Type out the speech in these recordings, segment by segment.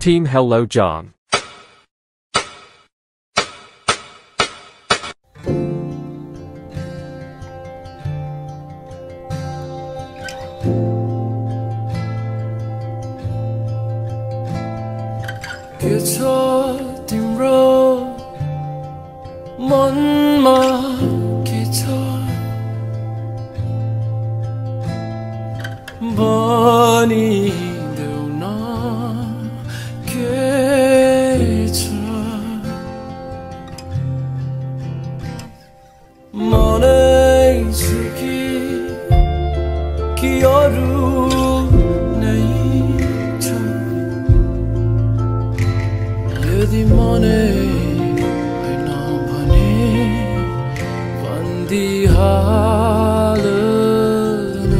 Team Hellow Jaan. के छ तिम्रो मनमा के छ भनिदेऊ न के छ मनै छु कि अरू नै छ यदि मनै होइन भने भन्दिहाल न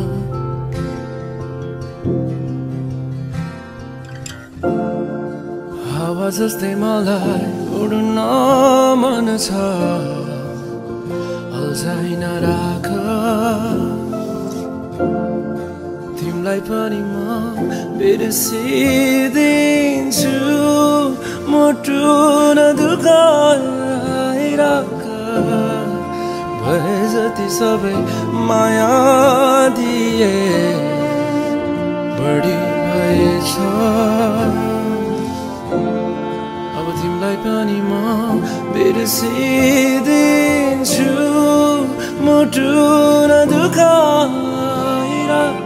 हावा जस्तै मलाई उड्न मन छ अल्झाइ नराख तिमीलाई पनि म बिर्सिदिन्छु मुटु नदुखाइराख भए जति सबै माया दिए बढी भएछ अब तिमीलाई पनि म बिर्सिदिन्छु मुटु नदुखाइराख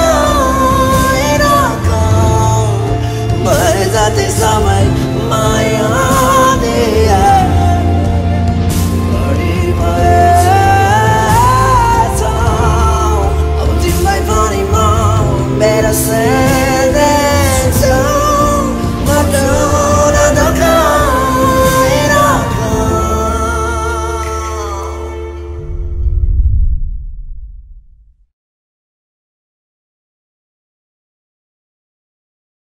समय माया